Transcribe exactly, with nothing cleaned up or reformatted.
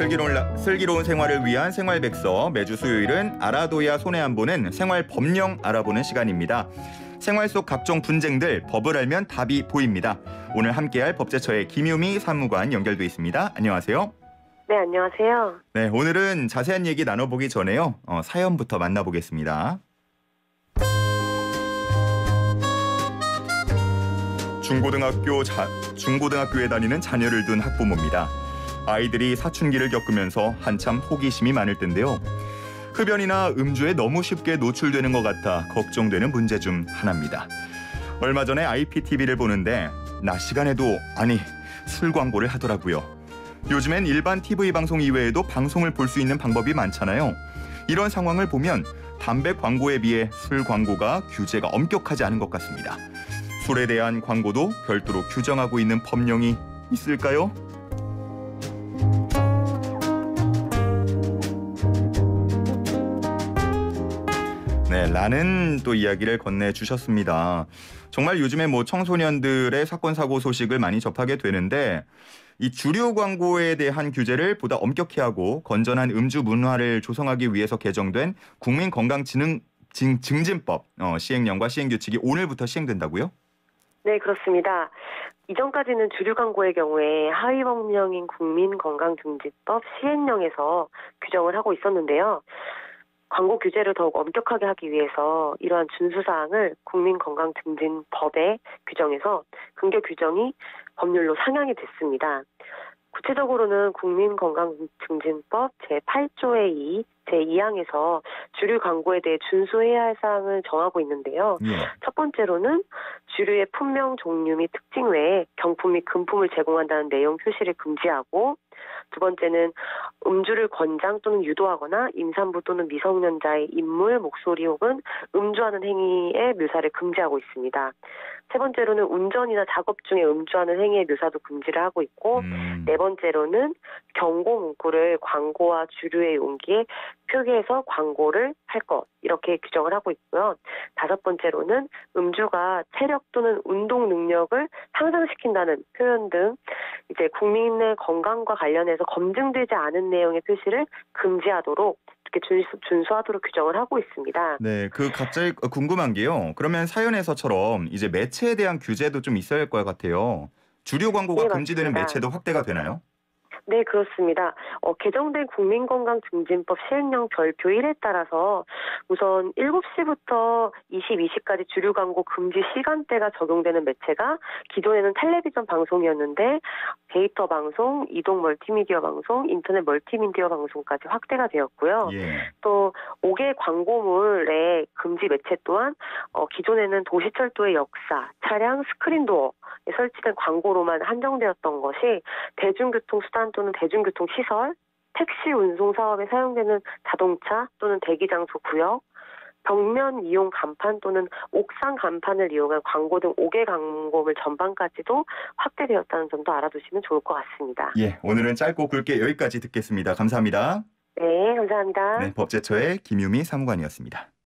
슬기로운, 슬기로운 생활을 위한 생활백서, 매주 수요일은 알아둬야 손해 안 보는 생활 법령 알아보는 시간입니다. 생활 속 각종 분쟁들, 법을 알면 답이 보입니다. 오늘 함께할 법제처의 김유미 사무관 연결돼 있습니다. 안녕하세요. 네, 안녕하세요. 네, 오늘은 자세한 얘기 나눠보기 전에요. 어, 사연부터 만나보겠습니다. 중고등학교 자, 중고등학교에 다니는 자녀를 둔 학부모입니다. 아이들이 사춘기를 겪으면서 한참 호기심이 많을 텐데요. 흡연이나 음주에 너무 쉽게 노출되는 것 같아 걱정되는 문제 중 하나입니다. 얼마 전에 아이피티비를 보는데 낮 시간에도 아니 술 광고를 하더라고요. 요즘엔 일반 티비 방송 이외에도 방송을 볼 수 있는 방법이 많잖아요. 이런 상황을 보면 담배 광고에 비해 술 광고가 규제가 엄격하지 않은 것 같습니다. 술에 대한 광고도 별도로 규정하고 있는 법령이 있을까요? 네, 라는 또 이야기를 건네주셨습니다. 정말 요즘에 뭐 청소년들의 사건, 사고 소식을 많이 접하게 되는데 이 주류 광고에 대한 규제를 보다 엄격히 하고 건전한 음주 문화를 조성하기 위해서 개정된 국민건강증진법 어, 시행령과 시행규칙이 오늘부터 시행된다고요? 네, 그렇습니다. 이전까지는 주류 광고의 경우에 하위 법령인 국민건강증진법 시행령에서 규정을 하고 있었는데요. 광고 규제를 더욱 엄격하게 하기 위해서 이러한 준수사항을 국민건강증진법에 규정해서 근거 규정이 법률로 상향이 됐습니다. 구체적으로는 국민건강증진법 제팔 조의 이, 제이 항에서 주류 광고에 대해 준수해야 할 사항을 정하고 있는데요. 예. 첫 번째로는 주류의 품명, 종류 및 특징 외에 경품 및 금품을 제공한다는 내용 표시를 금지하고, 두 번째는 음주를 권장 또는 유도하거나 임산부 또는 미성년자의 인물, 목소리 혹은 음주하는 행위의 묘사를 금지하고 있습니다. 세 번째로는 운전이나 작업 중에 음주하는 행위의 묘사도 금지를 하고 있고, 음. 네 번째로는 경고 문구를 광고와 주류의 용기에 표기해서 광고를 할 것, 이렇게 규정을 하고 있고요. 다섯 번째로는 음주가 체력 또는 운동 능력을 향상시킨다는 표현 등 이제 국민의 건강과 관련해서 검증되지 않은 내용의 표시를 금지하도록 이렇게 준수, 준수하도록 규정을 하고 있습니다. 네, 그 갑자기 궁금한 게요. 그러면 사연에서처럼 이제 매체에 대한 규제도 좀 있어야 할 것 같아요. 주류 광고가 네, 금지되는 맞습니다. 매체도 확대가 되나요? 네, 그렇습니다. 어, 개정된 국민건강증진법 시행령 별표 일에 따라서 우선 일곱 시부터 이십이 시까지 주류 광고 금지 시간대가 적용되는 매체가 기존에는 텔레비전 방송이었는데 데이터 방송, 이동 멀티미디어 방송, 인터넷 멀티미디어 방송까지 확대가 되었고요. 예. 또 오 개 광고물의 금지 매체 또한 어, 기존에는 도시철도의 역사, 차량, 스크린도어에 설치된 광고로만 한정되었던 것이 대중교통수단 또는 대중교통시설, 택시 운송 사업에 사용되는 자동차 또는 대기장소 구역, 벽면 이용 간판 또는 옥상 간판을 이용한 광고 등 오 개 광고물 전반까지도 확대되었다는 점도 알아두시면 좋을 것 같습니다. 예, 오늘은 짧고 굵게 여기까지 듣겠습니다. 감사합니다. 네, 감사합니다. 네, 법제처의 김유미 사무관이었습니다.